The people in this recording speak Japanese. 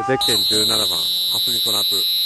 ゼッケン17番、ハスミソナツ。